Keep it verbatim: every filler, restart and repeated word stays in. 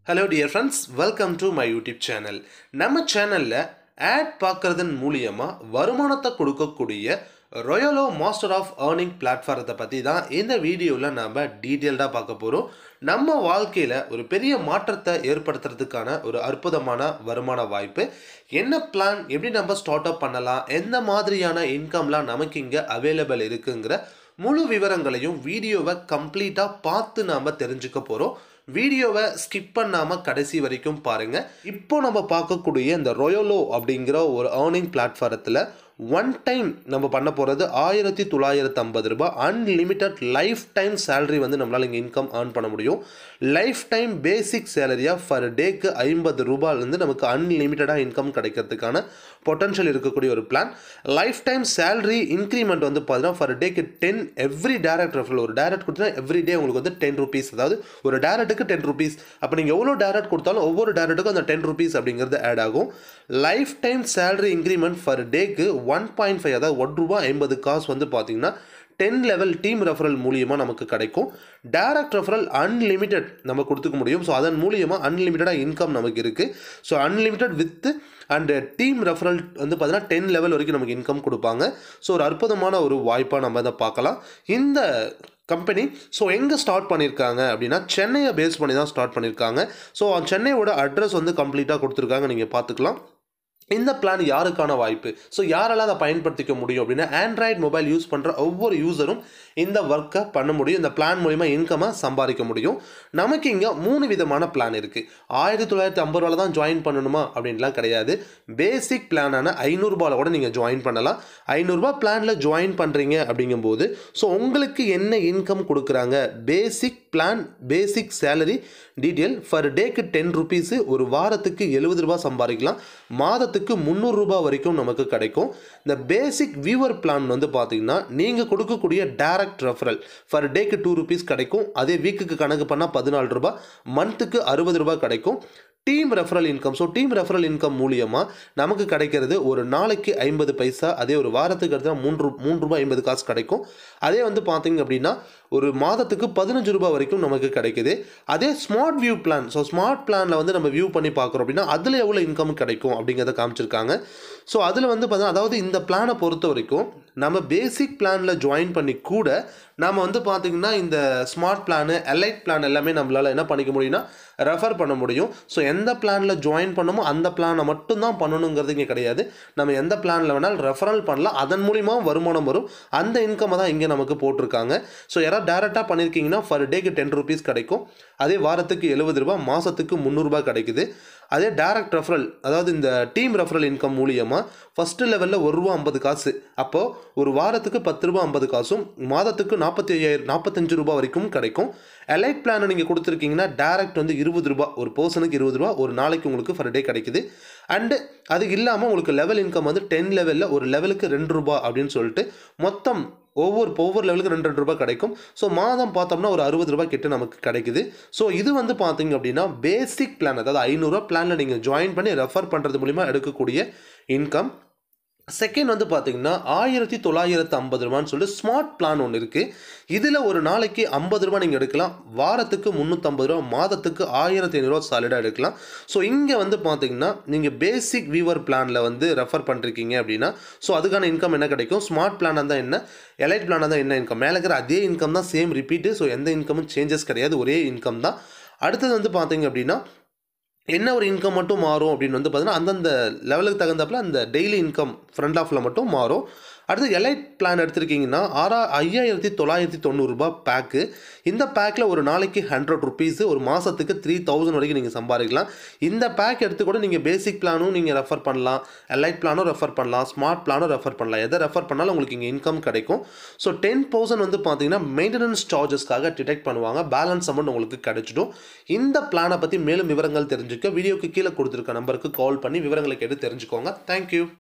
Hello dear friends, welcome to my YouTube channel. நம்ம சேனல்ல ad பார்க்கறதன் மூலமா வருமானத்தை கொடுக்கக்கூடிய ROYALO Master of Earning பிளாட்ஃபார்மத்தை பத்தி தான் இந்த வீடியோல நாம டீடைலா பார்க்க போறோம். நம்ம வாழ்க்கையில ஒரு பெரிய மாற்றத்தை ஏற்படுத்துறதுக்கான ஒரு அற்புதமான வருமான வாய்ப்பு. என்ன பிளான், எப்படி நம்ம ஸ்டார்ட் அப் பண்ணலாம், எந்த மாதிரியான இன்கம்லாம் நமக்கு இங்க அவைலபிள் இருக்குங்கற முழு விவரங்களையும் வீடியோவை கம்ப்ளீட்டா பார்த்து நாம தெரிஞ்சுக்க போறோம். வீடியோவை ஸ்கிப் பண்ணாம கடைசி வரைக்கும் பாருங்க. இப்போ நம்ம பார்க்கக்கூடிய இந்த ROYALO அப்படிங்கிற ஒரு ஏர்னிங் பிளாட்ஃபார்மத்துல ஒன் டைம் நம்ம பண்ண போகிறது ஆயிரத்தி தொள்ளாயிரத்தி ஐம்பது ரூபாய் அன்லிமிட்டட் லைஃப் டைம் சேலரி வந்து நம்மளால் இங்கே இன்கம் ஏர்ன் பண்ண முடியும். லைஃப் டைம் பேசிக் சேலரியாக ஃபர் டேக்கு ஐம்பது ரூபாயிலேருந்து நமக்கு அன்லிமிட்டடாக இன்கம் கிடைக்கிறதுக்கான பொட்டன்ஷியல் இருக்கக்கூடிய ஒரு plan. Life time salary increment வந்து பார்த்தீங்கன்னா ஃபர் டேக்கு டென் எவ்ரி டேரக்ட் ரெஃபரல். ஒரு டேரக்ட் கொடுத்தா எவ்ரி டே உங்களுக்கு வந்து டென் ருபீஸ், அதாவது ஒரு டேரக்ட்டுக்கு டென் ருபீஸ். அப்போ நீங்கள் எவ்வளோ டேரக்ட் கொடுத்தாலும் ஒவ்வொரு டேரக்ட்டுக்கும் அந்த டென் ருபீஸ் அப்படிங்கிறது ஆட் ஆகும். Life time salary increment per டேக்கு ஒன் பாயிண்ட் ஃபைவ், அதாவது ஒன் ரூபா ஐம்பது காசு வந்து பார்த்தீங்கன்னா டென் லெவல் டீம் ரெஃபரல் மூலியமாக நமக்கு கிடைக்கும். டைரக்ட் ரெஃபரல் அன்லிமிட்டட் நம்ம கொடுத்துக்க முடியும். ஸோ அதன் மூலியமாக அன்லிமிட்டடாக இன்கம் நமக்கு இருக்குது. So unlimited with and team referral வந்து பார்த்தீங்கன்னா டென் லெவல் வரைக்கும் நமக்கு இன்கம் கொடுப்பாங்க. ஸோ ஒரு அற்புதமான ஒரு வாய்ப்பாக நம்ம இதை பார்க்கலாம். இந்த கம்பெனி ஸோ எங்கே ஸ்டார்ட் பண்ணியிருக்காங்க அப்படின்னா சென்னையை பேஸ் பண்ணி தான் ஸ்டார்ட் பண்ணியிருக்காங்க. ஸோ சென்னையோட அட்ரஸ் வந்து கம்ப்ளீட்டாக கொடுத்துருக்காங்க, நீங்கள் பார்த்துக்கலாம். இந்த பிளான் யாருக்கான வாய்ப்பு, ஸோ யாரெல்லாம் அதை பயன்படுத்திக்க முடியும் அப்படின்னா ஆண்ட்ராய்டு மொபைல் யூஸ் பண்ணுற ஒவ்வொரு யூஸரும் இந்த ஒர்க்கை பண்ண முடியும். இந்த பிளான் மூலிமா இன்கமாக சம்பாதிக்க முடியும். நமக்கு இங்கே மூணு விதமான பிளான் இருக்குது. ஆயிரத்தி தொள்ளாயிரத்தி ஐம்பது ரூபாயில் தான் ஜாயின் பண்ணணுமா அப்படின்லாம் கிடையாது. பேசிக் பிளானான ஐநூறுரூபாவில் கூட நீங்கள் ஜாயின் பண்ணலாம். ஐநூறுரூபா பிளானில் ஜாயின் பண்ணுறீங்க அப்படிங்கும்போது ஸோ உங்களுக்கு என்ன இன்கம் கொடுக்குறாங்க, basic plan basic salary detail per டேக்கு டென் ருபீஸு, ஒரு வாரத்துக்கு எழுபது ரூபா சம்பாதிக்கலாம், மாதத்துக்கு முந்நூறு ரூபாய் வரைக்கும் நமக்கு கிடைக்கும். இந்த பேசிக் வியூவர் பிளான் வந்து பார்த்தீங்கன்னா நீங்கள் கொடுக்கக்கூடிய டைரக்ட் ரெஃபரல் ஃபர் டேக்கு டூ ருபீஸ் கிடைக்கும். அதே வீக்குக்கு கணக்கு பண்ணால் பதினாலு ரூபாய், மந்த்துக்கு அறுபது ரூபாய் கிடைக்கும். Team referral income, so team referral income மூலியமாக நமக்கு கிடைக்கிறது ஒரு நாளைக்கு ஐம்பது பைசா, அதே ஒரு வாரத்துக்கு எடுத்தா மூன்று மூன்று ரூபாய் ஐம்பது காசு கிடைக்கும். அதே வந்து பார்த்தீங்க அப்படின்னா ஒரு மாதத்துக்கு பதினஞ்சு ரூபாய் வரைக்கும் நமக்கு கிடைக்குது. அதே smart view plan, so smart பிளானில் வந்து நம்ம வியூ பண்ணி பார்க்குறோம் அப்படின்னா அதில் எவ்வளோ இன்கம் கிடைக்கும் அப்படிங்கிறத காமிச்சிருக்காங்க. ஸோ அதில் வந்து பார்த்தீங்கன்னா அதாவது இந்த பிளானை பொறுத்த வரைக்கும் நம்ம பேசிக் பிளானில் ஜாயின் பண்ணி கூட நாம் வந்து பார்த்திங்கன்னா இந்த ஸ்மார்ட் பிளானு எலைட் பிளான் எல்லாமே நம்மளால் என்ன பண்ணிக்க முடியும்னா ரெஃபர் பண்ண முடியும். ஸோ எந்த பிளானில் ஜாயின் பண்ணமோ அந்த பிளானை மட்டும்தான் பண்ணணுங்கிறது இங்கே கிடையாது. நம்ம எந்த பிளானில் வேணாலும் ரெஃபரல் பண்ணலாம், அதன் மூலிமா வருமானம் வரும். அந்த இன்கம்மை தான் இங்கே நமக்கு போட்டிருக்காங்க. ஸோ யாராவது டேரெக்டாக பண்ணியிருக்கீங்கன்னா ஃபர் டேக்கு டென் ருபீஸ் கிடைக்கும். அதே வாரத்துக்கு எழுபது ரூபா, மாதத்துக்கு முந்நூறுரூபா கிடைக்குது. அதே டைரக்ட் ரெஃபரல், அதாவது இந்த டீம் ரெஃபரல் இன்கம் மூலியமாக ஃபஸ்ட்டு லெவலில் ஒரு ரூபா ஐம்பது காசு, அப்போது ஒரு வாரத்துக்கு பத்து ரூபா ஐம்பது காசும், மாதத்துக்கு நாற்பத்தி ஐயாயிரம் நாற்பத்தஞ்சு ரூபா வரைக்கும் கிடைக்கும். எலைட் பிளானை நீங்கள் கொடுத்துருக்கீங்கன்னா டேரக்ட் வந்து இருபது ரூபா, ஒரு பர்சனுக்கு இருபது ரூபா ஒரு நாளைக்கு உங்களுக்கு ஃபர் டே கிடைக்குது. அண்டு அது இல்லாமல் உங்களுக்கு லெவல் இன்கம் வந்து டென் லெவலில் ஒரு லெவலுக்கு ரெண்டு ரூபா அப்படின்னு சொல்லிட்டு மொத்தம் ஒவ்வொரு ஒவ்வொரு லெவலுக்கு ரெண்டு ரெண்டு ரூபாய் கிடைக்கும். ஸோ மாதம் பார்த்தோம்னா ஒரு அறுபது ரூபாய் கிட்ட நமக்கு கிடைக்குது. ஸோ இது வந்து பார்த்தீங்க அப்படின்னா பேசிக் பிளான், அதாவது ஐநூறுரூவா பிளானில் நீங்கள் ஜாயின் பண்ணி ரெஃபர் பண்ணுறது மூலிமா எடுக்கக்கூடிய இன்கம். செகண்ட் வந்து பார்த்தீங்கன்னா ஆயிரத்தி தொள்ளாயிரத்து ஐம்பது ரூபான்னு சொல்லிட்டு ஸ்மார்ட் பிளான் ஒன்று இருக்குது. இதில் ஒரு நாளைக்கு ஐம்பது ரூபா நீங்கள் எடுக்கலாம், வாரத்துக்கு முந்நூற்றம்பது ரூபா, மாதத்துக்கு ஆயிரத்தி ஐநூறுரூவா சாலிடாக எடுக்கலாம். ஸோ இங்கே வந்து பார்த்தீங்கன்னா நீங்கள் பேசிக் வியூவர் பிளானில் வந்து ரெஃபர் பண்ணிருக்கீங்க அப்படின்னா ஸோ அதுக்கான இன்கம் என்ன கிடைக்கும், ஸ்மார்ட் பிளானாக இருந்தால் என்ன, எலைட் பிளானாக தான் என்ன இன்கம், மேலே இருக்கிற அதே இன்கம் தான், சேம் ரிப்பீட்டு. ஸோ எந்த இன்கமும் சேஞ்சஸ் கிடையாது, ஒரே இன்கம் தான். அடுத்தது வந்து பார்த்தீங்க அப்படின்னா என்ன ஒரு இன்கம் மட்டும் மாறும் அப்படின்னு வந்து பார்த்தீங்கன்னா அந்தந்த லெவலுக்கு தகுந்தாப்பில் அந்த டெய்லி இன்கம் ஃப்ரண்ட் ஆஃபில் மட்டும் மாறும். அடுத்து எலைட் பிளான் எடுத்திருக்கீங்கன்னா ஆறா ஐயாயிரத்தி தொள்ளாயிரத்தி தொண்ணூறுரூபா பேக்கு. இந்த பேக்கில் ஒரு நாளைக்கு ஹண்ட்ரட் ருபீஸு, ஒரு மாதத்துக்கு த்ரீ தௌசண்ட் வரைக்கும் நீங்கள் சம்பாதிக்கலாம். இந்த பேக் எடுத்து கூட நீங்கள் பேசிக் பிளானும் நீங்கள் ரெஃபர் பண்ணலாம், எலைட் பிளானும் ரெஃபர் பண்ணலாம், ஸ்மார்ட் பிளானும் ரெஃபர் பண்ணலாம். எதை ரெஃபர் பண்ணாலும் உங்களுக்கு இங்கே இன்கம் கிடைக்கும். ஸோ டென் பர்சன்ட் வந்து பார்த்தீங்கன்னா மெயின்டெனன்ஸ் சார்ஜஸ்க்காக டிடெக்ட் பண்ணுவாங்க, பேலன்ஸ் அமௌண்ட் உங்களுக்கு கிடைச்சிடும். இந்த பிளானை பற்றி மேலும் விவரங்கள் தெரிஞ்சுக்க வீடியோக்கு கீழே கொடுத்துருக்க நம்பருக்கு கால் பண்ணி விவரங்களை கேட்டு தெரிஞ்சுக்கோங்க. தேங்க்யூ.